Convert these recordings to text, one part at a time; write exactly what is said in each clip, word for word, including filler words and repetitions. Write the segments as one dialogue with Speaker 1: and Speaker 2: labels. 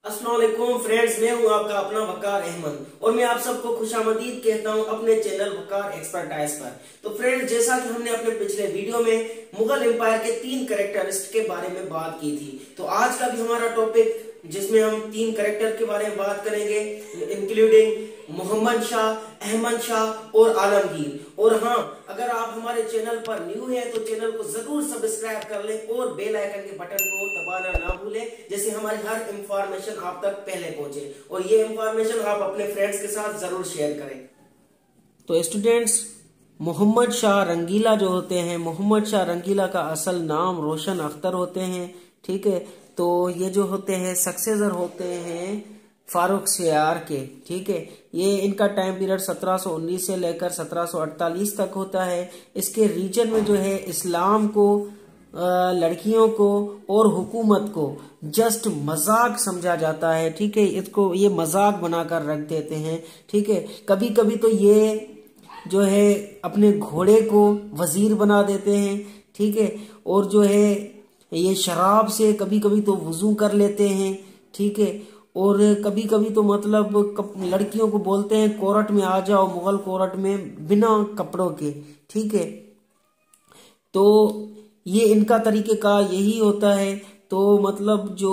Speaker 1: अस्सलाम वालेकुम फ्रेंड्स, मैं हूं आपका अपना वकार अहमद और मैं आप सबको खुशामदीद कहता हूं अपने चैनल वकार एक्सपर्टाइज पर। तो फ्रेंड्स, जैसा कि हमने अपने पिछले वीडियो में मुगल एम्पायर के तीन कैरेक्टरिस्ट के बारे में बात की थी, तो आज का भी हमारा टॉपिक जिसमें हम तीन कैरेक्टर के बारे में बात करेंगे, इंक्लूडिंग मोहम्मद शाह, अहमद शाह और आलमगीर। और हाँ, अगर आप हमारे चैनल पर न्यू हैं तो चैनल को जरूर सब्सक्राइब कर लें और बेल आइकन के बटन को दबाना ना भूलें, जैसे हमारी हर इंफॉर्मेशन आप तक पहले पहुंचे और ये इंफॉर्मेशन आप अपने फ्रेंड्स के साथ जरूर शेयर करें। तो स्टूडेंट्स, मोहम्मद शाह रंगीला जो होते हैं, मोहम्मद शाह रंगीला का असल नाम रोशन अख्तर होते हैं। ठीक है, तो ये जो होते हैं सक्सेसर होते हैं फारूक सियार के। ठीक है, ये इनका टाइम पीरियड सत्रह सौ उन्नीस से लेकर सत्रह सौ अड़तालीस तक होता है। इसके रीजन में जो है इस्लाम को, लड़कियों को और हुकूमत को जस्ट मजाक समझा जाता है। ठीक है, इसको ये मजाक बनाकर रख देते हैं। ठीक है, कभी कभी तो ये जो है अपने घोड़े को वजीर बना देते हैं। ठीक है, और जो है ये शराब से कभी कभी तो वजू कर लेते हैं। ठीक है, और कभी कभी तो मतलब लड़कियों को बोलते हैं कोर्ट में आ जाओ, मुगल कोर्ट में बिना कपड़ों के। ठीक है, तो ये इनका तरीके का यही होता है। तो मतलब जो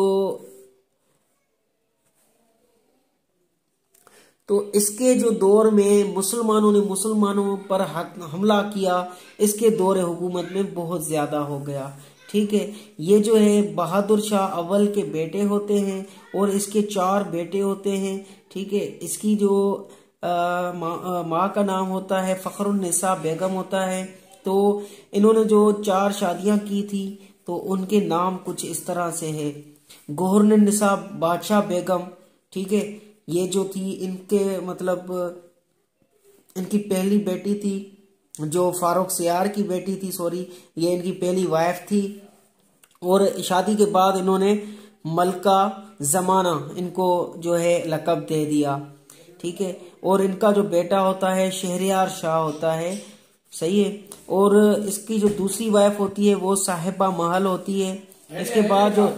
Speaker 1: तो इसके जो दौर में मुसलमानों ने मुसलमानों पर हमला किया, इसके दौर हुकूमत में बहुत ज्यादा हो गया। ठीक है, ये जो है बहादुर शाह अव्वल के बेटे होते हैं और इसके चार बेटे होते हैं। ठीक है, इसकी जो माँ मा का नाम होता है फखरुन्निसा बेगम होता है। तो इन्होंने जो चार शादियां की थी तो उनके नाम कुछ इस तरह से है। गोहरनिसा बादशाह बेगम, ठीक है, ये जो थी इनके मतलब इनकी पहली बेटी थी, जो फारूक सियार की बेटी थी, सॉरी, ये इनकी पहली वाइफ थी। और शादी के बाद इन्होंने मलका जमाना इनको जो है लकब दे दिया। ठीक है, और इनका जो बेटा होता है शहरयार शाह होता है। सही है, और इसकी जो दूसरी वाइफ होती है वो साहिबा महल होती है। इसके बाद जो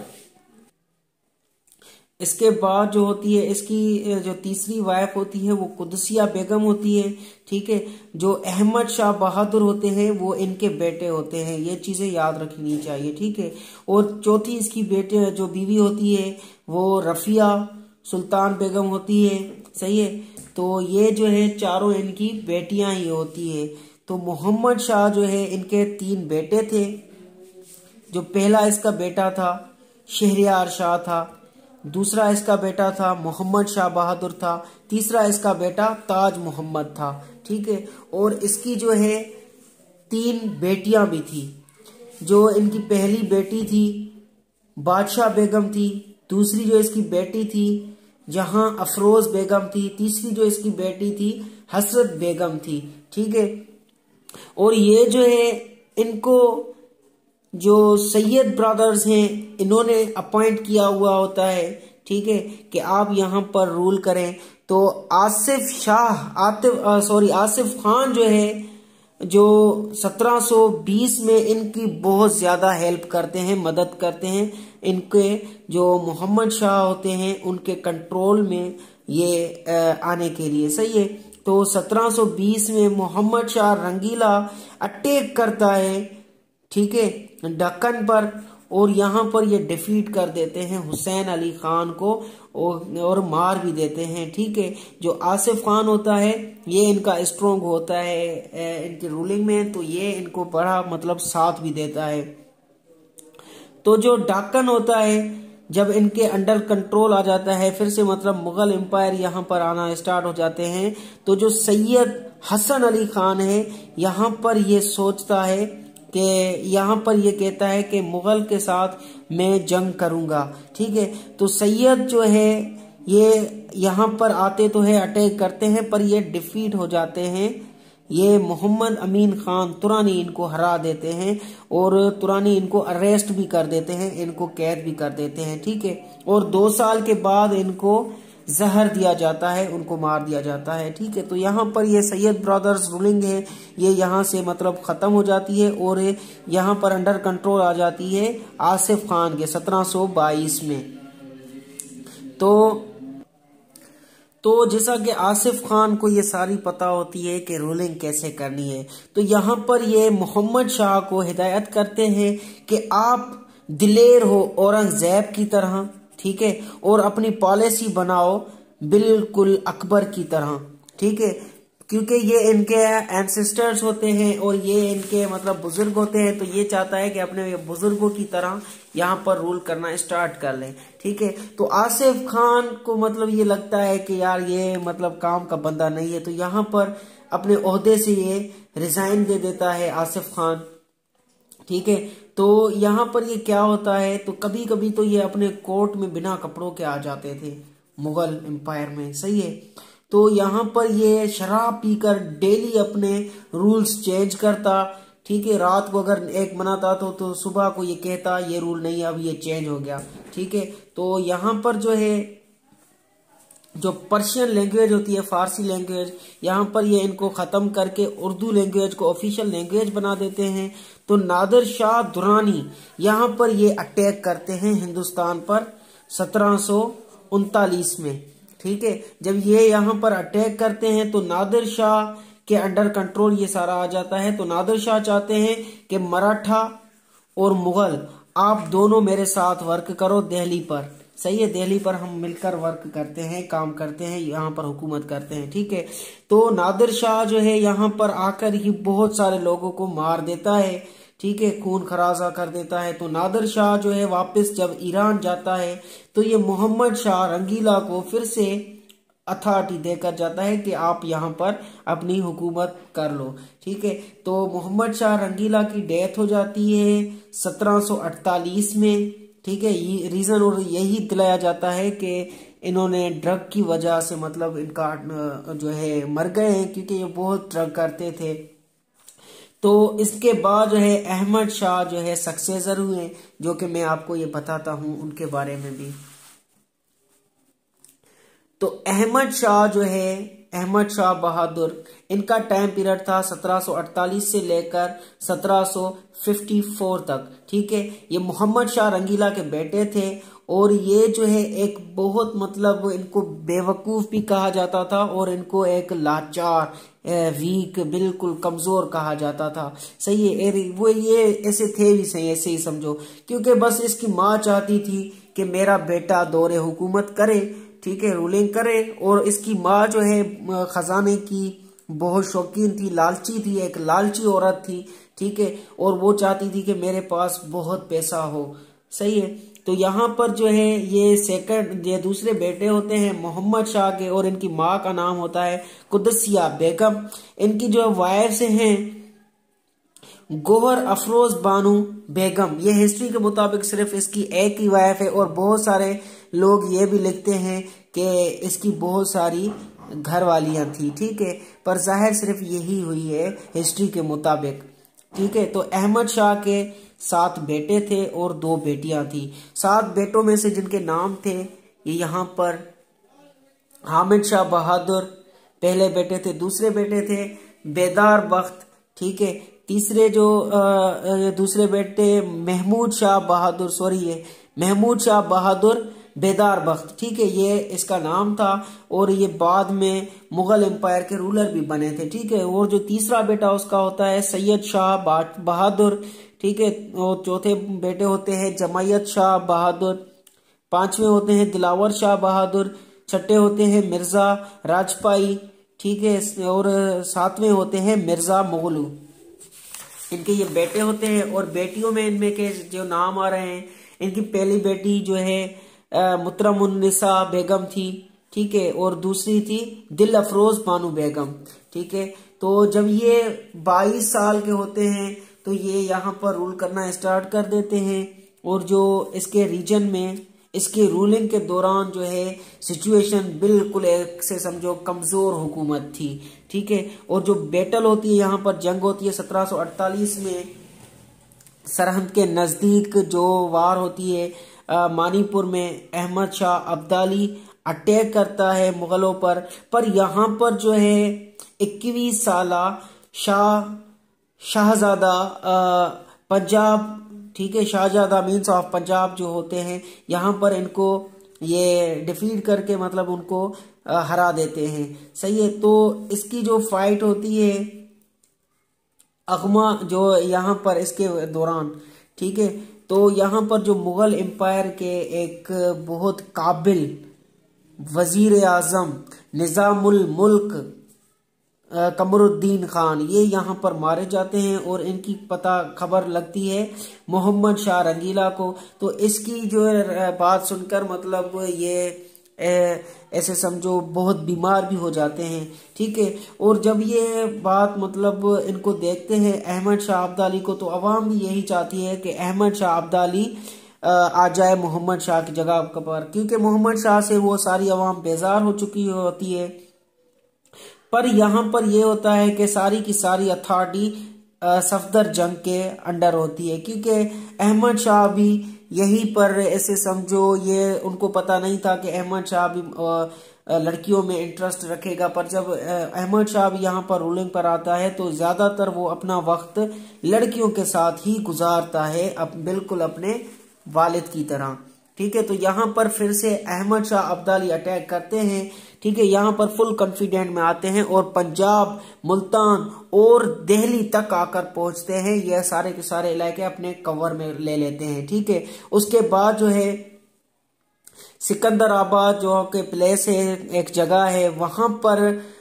Speaker 1: इसके बाद जो होती है इसकी जो तीसरी वाइफ होती है वो कुदसिया बेगम होती है। ठीक है, जो अहमद शाह बहादुर होते हैं वो इनके बेटे होते हैं। ये चीजें याद रखनी चाहिए। ठीक है, और चौथी इसकी बेटे जो बीवी होती है वो रफिया सुल्तान बेगम होती है। सही है, तो ये जो है चारों इनकी बेटियां ही होती है। तो मोहम्मद शाह जो है इनके तीन बेटे थे। जो पहला इसका बेटा था शहरयार शाह था, दूसरा इसका बेटा था मोहम्मद शाह बहादुर था, तीसरा इसका बेटा ताज मोहम्मद था। ठीक है, और इसकी जो है तीन बेटियां भी थी। जो इनकी पहली बेटी थी बादशाह बेगम थी, दूसरी जो इसकी बेटी थी जहां अफरोज बेगम थी, तीसरी जो इसकी बेटी थी हसरत बेगम थी। ठीक है, और ये जो है इनको जो सैयद ब्रदर्स हैं इन्होंने अपॉइंट किया हुआ होता है। ठीक है, कि आप यहाँ पर रूल करें। तो आसिफ शाह आतिफ सॉरी आसिफ खान जो है जो सत्रह सौ बीस में इनकी बहुत ज्यादा हेल्प करते हैं, मदद करते हैं इनके जो मोहम्मद शाह होते हैं उनके कंट्रोल में ये आने के लिए। सही है, तो सत्रह सौ बीस में मोहम्मद शाह रंगीला अटैक करता है। ठीक है, दक्कन पर, और यहाँ पर ये डिफीट कर देते हैं हुसैन अली खान को और, और मार भी देते हैं। ठीक है, जो आसिफ खान होता है ये इनका स्ट्रॉन्ग होता है इनकी रूलिंग में, तो ये इनको बड़ा मतलब साथ भी देता है। तो जो दक्कन होता है जब इनके अंडर कंट्रोल आ जाता है, फिर से मतलब मुगल एम्पायर यहाँ पर आना स्टार्ट हो जाते हैं। तो जो सैयद हसन अली खान है यहाँ पर ये सोचता है कि यहाँ पर ये कहता है कि मुगल के साथ मैं जंग करूंगा। ठीक है, तो सैयद जो है ये यहाँ पर आते तो है, अटैक करते हैं, पर ये डिफीट हो जाते हैं। ये मोहम्मद अमीन खान तुरानी इनको हरा देते हैं और तुरानी इनको अरेस्ट भी कर देते हैं, इनको कैद भी कर देते हैं। ठीक है, और दो साल के बाद इनको जहर दिया जाता है, उनको मार दिया जाता है। ठीक है, तो यहाँ पर ये सैयद ब्रदर्स रूलिंग है ये यहाँ से मतलब खत्म हो जाती है और यहाँ पर अंडर कंट्रोल आ जाती है आसिफ खान के सत्रह सौ बाईस में। तो तो जैसा कि आसिफ खान को ये सारी पता होती है कि रूलिंग कैसे करनी है, तो यहाँ पर ये मोहम्मद शाह को हिदायत करते हैं कि आप दिलेर हो औरंगजेब की तरह, ठीक है, और अपनी पॉलिसी बनाओ बिल्कुल अकबर की तरह, ठीक है, क्योंकि ये इनके एंसेस्टर्स होते हैं और ये इनके मतलब बुजुर्ग होते हैं, तो ये चाहता है कि अपने बुजुर्गों की तरह यहाँ पर रूल करना स्टार्ट कर ले, ठीक है। तो आसिफ खान को मतलब ये लगता है कि यार ये मतलब काम का बंदा नहीं है, तो यहाँ पर अपने ओहदे से ये रिजाइन दे देता है आसिफ खान, ठीक है। तो यहाँ पर ये क्या होता है, तो कभी कभी तो ये अपने कोर्ट में बिना कपड़ों के आ जाते थे मुगल एम्पायर में, सही है। तो यहाँ पर ये शराब पीकर डेली अपने रूल्स चेंज करता, ठीक है। रात को अगर एक मनाता तो, तो सुबह को ये कहता ये रूल नहीं, अब ये चेंज हो गया, ठीक है। तो यहाँ पर जो है जो पर्शियन लैंग्वेज होती है, फारसी लैंग्वेज, यहाँ पर ये इनको खत्म करके उर्दू लैंग्वेज को ऑफिशियल लैंग्वेज बना देते हैं। तो नादिर शाह दुरानी यहाँ पर ये अटैक करते हैं हिंदुस्तान पर सत्रह सौ उनतालीस में, ठीक है। जब ये यहाँ पर अटैक करते हैं तो नादिर शाह के अंडर कंट्रोल ये सारा आ जाता है। तो नादिर शाह चाहते हैं कि मराठा और मुगल आप दोनों मेरे साथ वर्क करो दिल्ली पर, सही है, दिल्ली पर हम मिलकर वर्क करते हैं, काम करते हैं, यहाँ पर हुकूमत करते हैं, ठीक है। तो नादिर शाह जो है यहाँ पर आकर ही बहुत सारे लोगों को मार देता है, ठीक है, खून खराजा कर देता है। तो नादिर शाह जो है वापस जब ईरान जाता है तो ये मोहम्मद शाह रंगीला को फिर से अथॉरिटी देकर जाता है कि आप यहाँ पर अपनी हुकूमत कर लो, ठीक है। तो मोहम्मद शाह रंगीला की डेथ हो जाती है सत्रह सौ अड़तालीस में, ठीक है। ये रीजन और यही दिलाया जाता है कि इन्होंने ड्रग की वजह से मतलब इनका जो है मर गए हैं, क्योंकि ये बहुत ड्रग करते थे। तो इसके बाद जो है अहमद शाह जो है सक्सेसर हुए, जो कि मैं आपको ये बताता हूं उनके बारे में भी। तो अहमद शाह जो है अहमद शाह बहादुर, इनका टाइम पीरियड था सत्रह सौ अड़तालीस से लेकर सत्रह सौ चौवन तक, ठीक है। ये मोहम्मद शाह रंगीला के बेटे थे और ये जो है एक बहुत मतलब इनको बेवकूफ भी कहा जाता था और इनको एक लाचार वीक बिल्कुल कमजोर कहा जाता था, सही है। वो ये ऐसे थे भी सही, ऐसे ही समझो, क्योंकि बस इसकी माँ चाहती थी कि मेरा बेटा दौरे हुकूमत करे, ठीक है, रूलिंग करे। और इसकी माँ जो है खजाने की बहुत शौकीन थी, लालची थी, एक लालची औरत थी, ठीक है, और वो चाहती थी कि मेरे पास बहुत पैसा हो, सही है। तो यहाँ पर जो है ये सेकंड ये दूसरे बेटे होते हैं मोहम्मद शाह के और इनकी माँ का नाम होता है कुदसिया बेगम। इनकी जो वाइफ्स हैं गोहर अफरोज बानू बेगम, ये हिस्ट्री के मुताबिक सिर्फ इसकी एक ही वाइफ है और बहुत सारे लोग ये भी लिखते हैं कि इसकी बहुत सारी घर वालियां थी, ठीक है, पर जाहिर सिर्फ यही हुई है हिस्ट्री के मुताबिक, ठीक है। तो अहमद शाह के सात बेटे थे और दो बेटियां थी। सात बेटों में से जिनके नाम थे ये यहाँ पर हामिद शाह बहादुर पहले बेटे थे, दूसरे बेटे थे बेदार बख्त, ठीक है, तीसरे जो आ, दूसरे बेटे महमूद शाह बहादुर सॉरी ये महमूद शाह बहादुर बेदार बख्त, ठीक है, ये इसका नाम था और ये बाद में मुगल एम्पायर के रूलर भी बने थे, ठीक है। और जो तीसरा बेटा उसका होता है सैयद शाह बहादुर, ठीक है, और चौथे बेटे होते हैं जमायत शाह बहादुर, पांचवें होते हैं दिलावर शाह बहादुर, छठे होते हैं मिर्जा राजपाई, ठीक है, और सातवें होते हैं मिर्जा मुगलू। इनके ये बेटे होते हैं और बेटियों में इनमें के जो नाम आ रहे हैं, इनकी पहली बेटी जो है मुतरमुन्निसा बेगम थी, ठीक है, और दूसरी थी दिल अफरोज बानू बेगम, ठीक है। तो जब ये बाईस साल के होते हैं तो ये यहाँ पर रूल करना स्टार्ट कर देते हैं और जो इसके रीजन में इसकी रूलिंग के दौरान जो है सिचुएशन बिल्कुल एक से समझो कमजोर हुकूमत थी, ठीक है। और जो बैटल होती है यहाँ पर जंग होती है सत्रह सौ अड़तालीस में सरहद के नजदीक जो वार होती है मानीपुर में, अहमद शाह अब्दाली अटैक करता है मुगलों पर पर यहाँ पर जो है इक्कीस साला शाह शाहजादा पंजाब, ठीक है, शाहजादा मीन्स ऑफ पंजाब जो होते हैं यहाँ पर इनको ये डिफीट करके मतलब उनको हरा देते हैं। सही है। तो इसकी जो फाइट होती है अगमा जो यहाँ पर इसके दौरान, ठीक है, तो यहाँ पर जो मुगल एम्पायर के एक बहुत काबिल वजीर आजम निजामुल मुल्क कमरुद्दीन खान, ये यहाँ पर मारे जाते हैं और इनकी पता खबर लगती है मोहम्मद शाह रंगीला को। तो इसकी जो बात सुनकर मतलब ये ऐसे समझो बहुत बीमार भी हो जाते हैं, ठीक है। और जब ये बात मतलब इनको देखते हैं अहमद शाह अब्दाली को, तो अवाम भी यही चाहती है कि अहमद शाह अब्दाली आ जाए मोहम्मद शाह की जगह पर, क्योंकि मोहम्मद शाह से वो सारी अवाम बेजार हो चुकी होती है। पर यहाँ पर यह होता है कि सारी की सारी अथॉरिटी सफदर जंग के अंडर होती है, क्योंकि अहमद शाह भी यहीं पर ऐसे समझो, ये उनको पता नहीं था कि अहमद शाह भी लड़कियों में इंटरेस्ट रखेगा। पर जब अहमद शाह भी यहाँ पर रूलिंग पर आता है तो ज्यादातर वो अपना वक्त लड़कियों के साथ ही गुजारता है, अब बिल्कुल अपने वालिद की तरह, ठीक है। तो यहाँ पर फिर से अहमद शाह अब्दाली अटैक करते हैं, ठीक है। यहाँ पर फुल कॉन्फिडेंट में आते हैं और पंजाब, मुल्तान और दिल्ली तक आकर पहुंचते हैं। यह सारे के सारे इलाके अपने कवर में ले लेते हैं, ठीक है। उसके बाद जो है सिकंदराबाद जो के प्लेस है, एक जगह है वहां पर,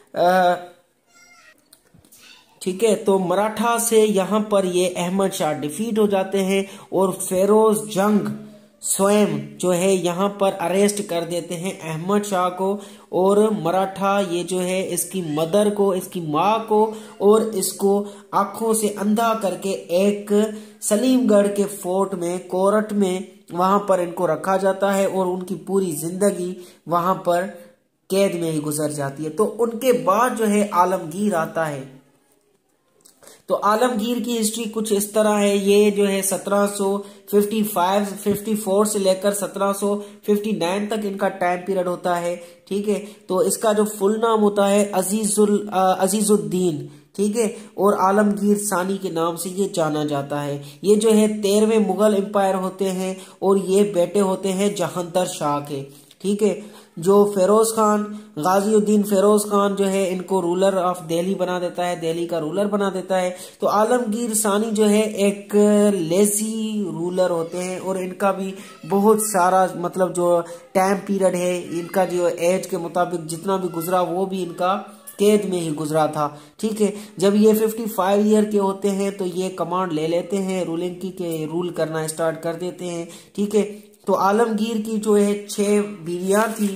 Speaker 1: ठीक है, तो मराठा से यहाँ पर ये अहमद शाह डिफीट हो जाते हैं और फेरोज जंग स्वयं जो है यहाँ पर अरेस्ट कर देते हैं अहमद शाह को। और मराठा ये जो है इसकी मदर को, इसकी माँ को और इसको आंखों से अंधा करके एक सलीमगढ़ के फोर्ट में, कोरट में, वहां पर इनको रखा जाता है और उनकी पूरी जिंदगी वहां पर कैद में ही गुजर जाती है। तो उनके बाद जो है आलमगीर आता है। तो आलमगीर की हिस्ट्री कुछ इस तरह है। ये जो है सत्रह सौ चौवन से लेकर सत्रह सौ उनसठ तक इनका टाइम पीरियड होता है, ठीक है। तो इसका जो फुल नाम होता है अजीजुल अजीजुद्दीन, ठीक है, और आलमगीर सानी के नाम से ये जाना जाता है। ये जो है तेरहवें मुगल एम्पायर होते हैं और ये बेटे होते हैं जहांगीर शाह के, ठीक है। जो फेरोज खान, गाजीउद्दीन फेरोज खान जो है इनको रूलर ऑफ दिल्ली बना देता है, दिल्ली का रूलर बना देता है। तो आलमगीर सानी जो है एक लेजी रूलर होते हैं और इनका भी बहुत सारा मतलब जो टाइम पीरियड है इनका जो एज के मुताबिक जितना भी गुजरा वो भी इनका कैद में ही गुजरा था, ठीक है। जब ये पचपन ईयर के होते हैं तो ये कमांड ले लेते हैं रूलिंग की, के रूल करना स्टार्ट कर देते हैं, ठीक है। तो आलमगीर की जो है छह बीवियां थी,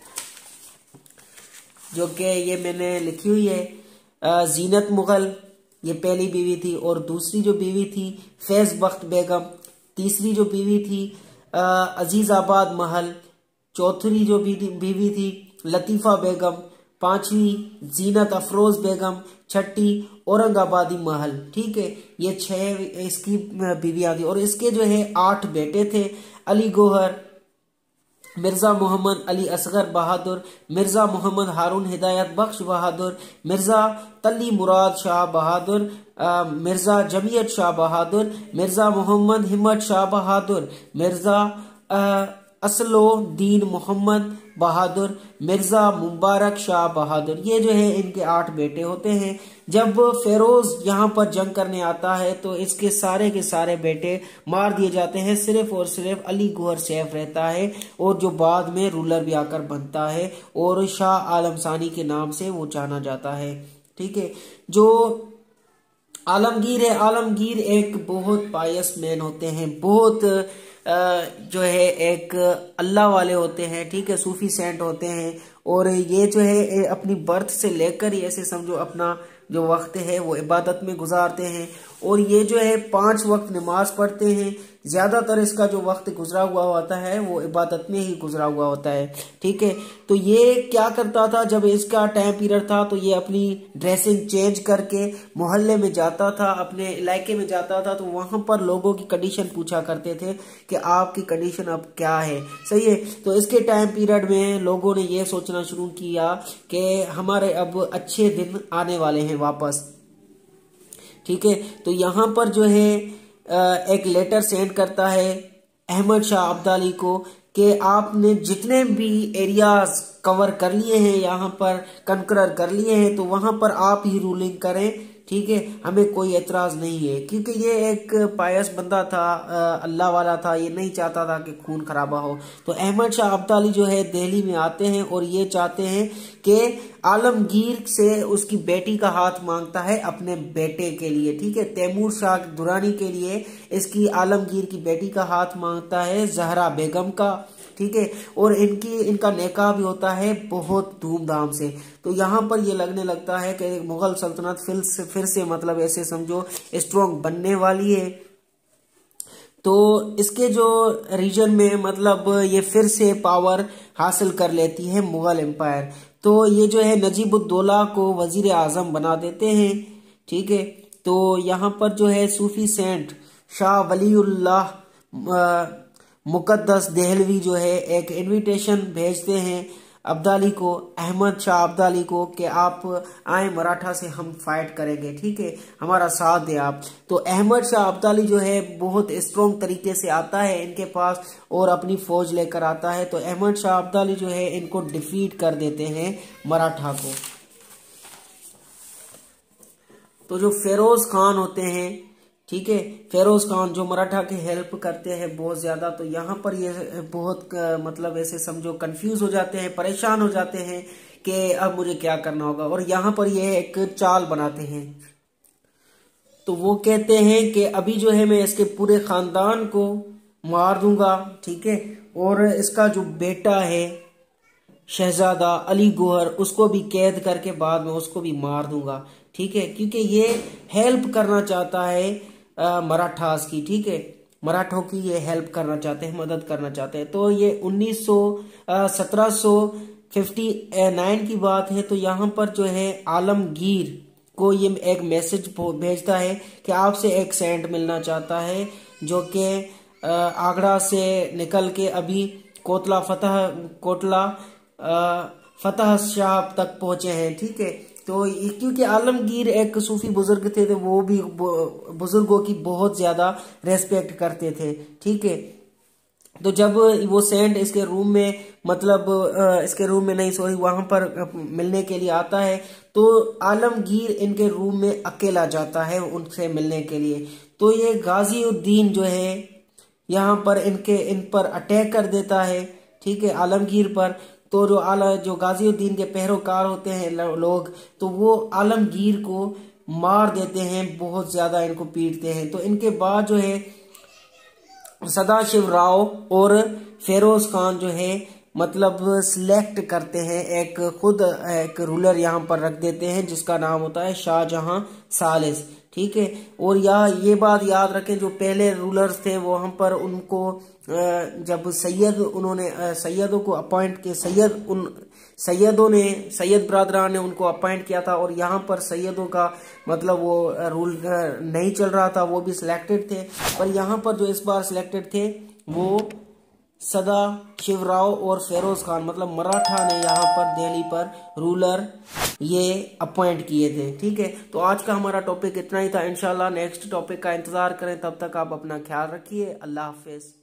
Speaker 1: जो कि ये मैंने लिखी हुई है। जीनत मुगल ये पहली बीवी थी और दूसरी जो बीवी थी फैज बख्त बेगम, तीसरी जो बीवी थी अजीजाबाद महल, चौथी जो बीवी थी लतीफा बेगम, पांचवी जीनत अफरोज बेगम, छठी औरंगाबादी महल, ठीक है। ये छह इसकी बीवियां थी और इसके जो है आठ बेटे थे। अली गौहर, मिर्जा मोहम्मद अली असगर बहादुर, मिर्जा मोहम्मद हारून हिदायत बख्श बहादुर, मिर्जा तली मुराद शाह बहादुर, मिर्जा जमीयत शाह बहादुर, मिर्जा मोहम्मद हिम्मत शाह बहादुर, मिर्जा असलो दीन मोहम्मद बहादुर, मिर्जा मुबारक शाह बहादुर। ये जो है इनके आठ बेटे होते हैं। जब फेरोज यहाँ पर जंग करने आता है तो इसके सारे के सारे बेटे मार दिए जाते हैं, सिर्फ और सिर्फ अली गौहर सेफ रहता है और जो बाद में रूलर भी आकर बनता है और शाह आलम सानी के नाम से वो जाना जाता है, ठीक है। जो आलमगीर है, आलमगीर एक बहुत पायस मैन होते हैं, बहुत जो है एक अल्लाह वाले होते हैं, ठीक है, सूफी सेंट होते हैं। और ये जो है अपनी बर्थ से लेकर ही ऐसे समझो अपना जो वक्त है वो इबादत में गुजारते हैं और ये जो है पांच वक्त नमाज पढ़ते हैं। ज्यादातर इसका जो वक्त गुजरा हुआ होता है वो इबादत में ही गुजरा हुआ होता है, ठीक है। तो ये क्या करता था, जब इसका टाइम पीरियड था तो ये अपनी ड्रेसिंग चेंज करके मोहल्ले में जाता था, अपने इलाके में जाता था, तो वहां पर लोगों की कंडीशन पूछा करते थे कि आपकी कंडीशन अब क्या है, सही है। तो इसके टाइम पीरियड में लोगों ने ये सोचना शुरू किया कि हमारे अब अच्छे दिन आने वाले हैं वापस, ठीक है। तो यहाँ पर जो है एक लेटर सेंड करता है अहमद शाह अब्दाली को कि आपने जितने भी एरियाज कवर कर लिए हैं, यहाँ पर कनकर कर लिए हैं, तो वहां पर आप ही रूलिंग करें, ठीक है, हमें कोई एतराज नहीं है। क्योंकि ये एक पायस बंदा था, अल्लाह वाला था, ये नहीं चाहता था कि खून खराबा हो। तो अहमद शाह अब्दाली जो है दिल्ली में आते हैं और ये चाहते हैं कि आलमगीर से उसकी बेटी का हाथ मांगता है अपने बेटे के लिए, ठीक है, तैमूर शाह दुरानी के लिए इसकी आलमगीर की बेटी का हाथ मांगता है, जहरा बेगम का, ठीक है, और इनकी इनका निकाह भी होता है बहुत धूमधाम से। तो यहाँ पर ये लगने लगता है कि मुगल सल्तनत फिर से फिर से मतलब ऐसे समझो स्ट्रॉन्ग बनने वाली है। तो इसके जो रीजन में मतलब ये फिर से पावर हासिल कर लेती है मुगल एम्पायर। तो ये जो है नजीबुद्दौला को वजीर आजम बना देते हैं, ठीक है। तो यहाँ पर जो है सूफी सेंट शाह वलीउल्लाह मुकद्दस देहलवी जो है एक इनविटेशन भेजते हैं अब्दाली को, अहमद शाह अब्दाली को, कि आप आए मराठा से हम फाइट करेंगे, ठीक है, हमारा साथ दे आप। तो अहमद शाह अब्दाली जो है बहुत स्ट्रॉन्ग तरीके से आता है इनके पास और अपनी फौज लेकर आता है। तो अहमद शाह अब्दाली जो है इनको डिफीट कर देते हैं मराठा को। तो जो फेरोज खान होते हैं, ठीक है, फेरोज खान जो मराठा की हेल्प करते हैं बहुत ज्यादा। तो यहाँ पर ये बहुत मतलब ऐसे समझो कंफ्यूज हो जाते हैं, परेशान हो जाते हैं कि अब मुझे क्या करना होगा। और यहाँ पर ये एक चाल बनाते हैं। तो वो कहते हैं कि अभी जो है मैं इसके पूरे खानदान को मार दूंगा, ठीक है, और इसका जो बेटा है शहजादा अली गौहर उसको भी कैद करके बाद में उसको भी मार दूंगा, ठीक है, क्योंकि ये हेल्प करना चाहता है मराठास की, ठीक है, मराठों की ये हेल्प करना चाहते हैं, मदद करना चाहते हैं। तो ये उन्नीस सौ सत्रह सौ फिफ्टी नाइन की बात है। तो यहाँ पर जो है आलमगीर को ये एक मैसेज भेजता है कि आपसे एक सेंट मिलना चाहता है जो कि आगरा से निकल के अभी कोतला फतह कोटला फतह शाह तक पहुंचे हैं, ठीक है। तो क्योंकि आलमगीर एक सूफी बुजुर्ग थे, तो वो भी बुजुर्गों की बहुत ज्यादा रेस्पेक्ट करते थे, ठीक है। तो जब वो सेंट इसके रूम में मतलब इसके रूम में नहीं सॉरी वहां पर मिलने के लिए आता है, तो आलमगीर इनके रूम में अकेला जाता है उनसे मिलने के लिए। तो ये गाजीउद्दीन जो है यहाँ पर इनके इन पर अटैक कर देता है, ठीक है, आलमगीर पर। तो जो आला जो गाजीउद्दीन के पैरोकार होते हैं लोग, तो वो आलमगीर को मार देते हैं, बहुत ज्यादा इनको पीटते हैं। तो इनके बाद जो है सदाशिव राव और फेरोज खान जो है मतलब सिलेक्ट करते हैं, एक खुद एक रूलर यहाँ पर रख देते हैं जिसका नाम होता है शाहजहां सालिस, ठीक है। और यहाँ ये बात याद रखें, जो पहले रूलर्स थे वो हम पर उनको जब सैयद उन्होंने सैयदों को अपॉइंट किया, सैयद उन सैयदों ने सैयद बरादरान ने उनको अपॉइंट किया था, और यहाँ पर सैयदों का मतलब वो रूल नहीं चल रहा था, वो भी सिलेक्टेड थे। पर यहाँ पर जो इस बार सिलेक्टेड थे वो सदा शिवराव और फेरोज खान मतलब मराठा ने यहाँ पर दिल्ली पर रूलर ये अपॉइंट किए थे, ठीक है। तो आज का हमारा टॉपिक इतना ही था। इंशाल्लाह नेक्स्ट टॉपिक का इंतजार करें, तब तक आप अपना ख्याल रखिए। अल्लाह हाफिज।